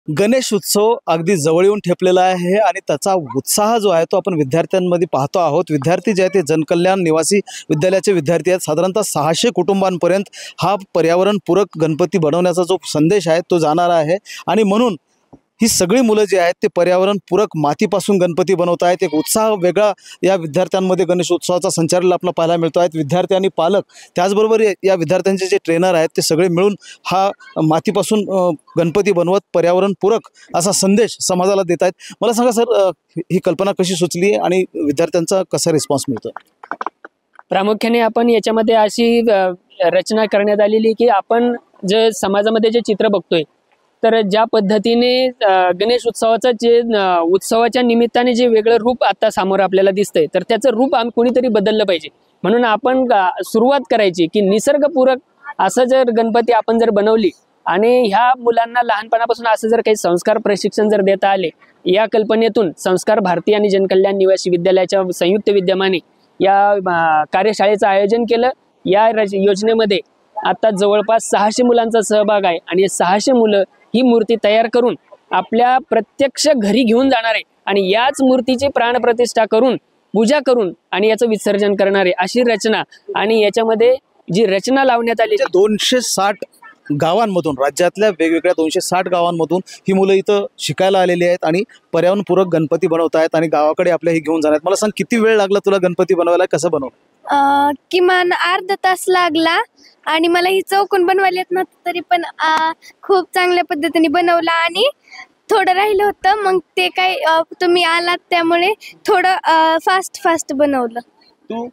गणेश उत्सव अगदी जवळ येऊन ठेपलेला आहे आणि त्याचा उत्साह जो आहे तो आपण विद्यार्थ्यांमध्ये पाहतो आहोत। विद्यार्थी जे आहेत ते जनकल्याण निवासी विद्यालयाचे विद्यार्थी आहेत। साधारणतः 600 कुटुंबांपर्यंत हा पर्यावरणपूरक गणपती बनवण्याचा जो संदेश आहे तो जाणार आहे आणि म्हणून ही सगळी मुलं जी आहेत ते पर्यावरणपूरक मातीपासून गणपती बनवत आहेत। एक उत्साह वेगळा या विद्यार्थ्यांमध्ये गणेश उत्सवाचा संचाराला आपल्याला पाहायला मिळतो आहे। विद्यार्थी आणि पालक त्याचबरोबर या विद्यार्थ्यांचे जे ट्रेनर आहेत ते सगळे मिळून हा मातीपासून गणपती बनवत पर्यावरणपूरक असा संदेश समाजाला देत आहेत। मला सांगा सर, ही कल्पना कशी सुचली आणि विद्यार्थ्यांचा कसा रिस्पॉन्स मिळतो? प्रामुख्याने आपण याच्यामध्ये अशी रचना करण्यात आलेली की आपण जे समाजामध्ये जे चित्र बघतोय तर ज्या पद्धतीने गणेश उत्सवाचं जे उत्सवाच्या निमित्ताने जे वेगळं रूप आता समोर आपल्याला दिसतंय तर त्याचं रूप कोणीतरी बदललं पाहिजे। म्हणून आपण सुरुवात करायची की निसर्गपूरक असं जर गणपती आपण जर बनवली आणि ह्या मुलांना लहानपणापासून असं जर काही संस्कार प्रशिक्षण जर देता आले, या कल्पनेतून संस्कार भारती आणि जनकल्याण निवासी विद्यालयाच्या संयुक्त विद्यमाने या कार्यशाळेचं आयोजन केलं। या योजनेमध्ये आता जवळपास 600 मुलांचा सहभाग आहे आणि 600 मुलं ही मूर्ती तयार करून आपल्या प्रत्यक्ष घरी घेऊन जाणार आहे आणि याच मूर्तीची प्राणप्रतिष्ठा करून पूजा करून आणि याचं विसर्जन करणार आहे अशी रचना। आणि याच्यामध्ये जी रचना लावण्यात आली 260 गावांमधून, राज्यातल्या वेगवेगळ्या 260 गावांमधून ही मुलं इथं शिकायला आलेली आहेत आणि पर्यावरणपूरक गणपती बनवत आहेत आणि गावाकडे आपल्या हे घेऊन जाणार आहेत। मला सांग, किती वेळ लागला तुला गणपती बनवायला? कसं बनवलं? किमान अर्धा तास लागला आणि मला ही चौकोन बनवायला येत नव्हतं तरी पण खूप चांगल्या पद्धतीने बनवला आणि थोडं राहिलं होतं मग ते काय तुम्ही आलात त्यामुळे थोडं फास्ट बनवलं। तू?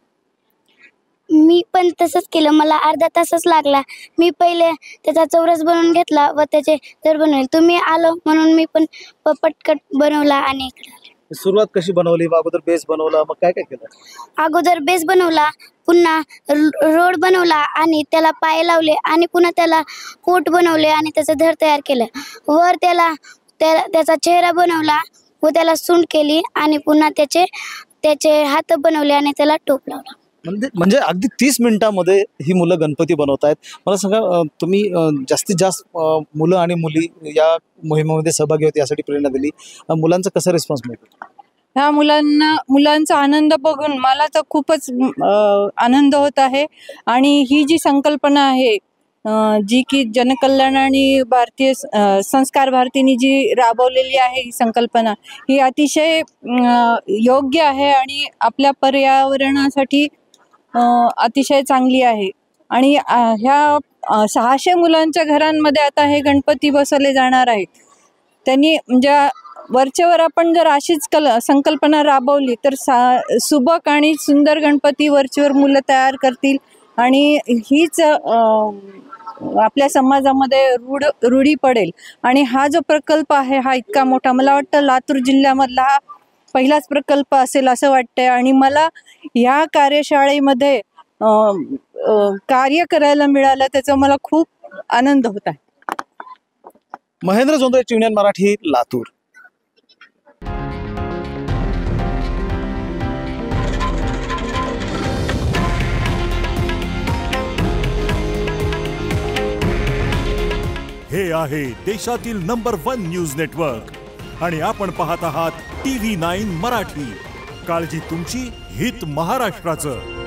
मी पण तसंच केलं, मला अर्धा तासच लागला। मी पहिले त्याचा चौरस बनवून घेतला व त्याचे तर बनवले। तुम्ही आलो म्हणून मी पण पटकट बनवला आणि इकडे आले। सुरुवात कशी बनवली? अगोदर बेस बनवला, मग काय काय केलं? अगोदर बेस बनवला, पुन्हा रोड बनवला आणि त्याला पाय लावले आणि पुन्हा त्याला पोट बनवले आणि त्याचं धड तयार केलं। वर त्याचा चेहरा बनवला व त्याला सूंड केली आणि पुन्हा त्याचे हात बनवले आणि त्याला टोप लावला। म्हणजे अगदी 30 मिनिटांमध्ये ही मुलं गणपती बनवत आहेत। मला सांगा, तुम्ही जास्तीत जास्त मुलं आणि मुली या मोहिमेमध्ये सहभागी होते, यासाठी प्रेरणा दिली, मुलांचा कसा रिस्पॉन्स मिळतो? ह्या मुलांचा आनंद बघून मला तर खूपच आनंद होत आहे। आणि ही जी संकल्पना आहे जी की जनकल्याण आणि भारतीय संस्कार भारतीने जी राबवलेली आहे, ही संकल्पना ही अतिशय योग्य आहे आणि आपल्या पर्यावरणासाठी अतिशय चांगली आहे। आणि ह्या 600 मुलांच्या घरांमध्ये आता हे गणपती बसवले जाणार आहेत। त्यांनी म्हणजे वरचेवर आपण जर अशीच संकल्पना राबवली तर सुबक आणि सुंदर गणपती वरचेवर मुलं तयार करतील आणि हीच आपल्या समाजामध्ये रूढी पडेल। आणि हा जो प्रकल्प आहे हा इतका मोठा, मला वाटतं लातूर जिल्ह्यामधला हा पहिलाच प्रकल्प असेल असं वाटतंय। आणि मला या कार्यशाळेमध्ये कार्य करायला मिळालं त्याचा मला खूप आनंद होत आहे। महेंद्र जोंधळे, TVNN मराठी, लातूर। हे आहे देशातील नंबर 1 न्यूज नेटवर्क आणि आपण पाहत आहात TV9 मराठी। काळजी तुमची, हित महाराष्ट्राचं।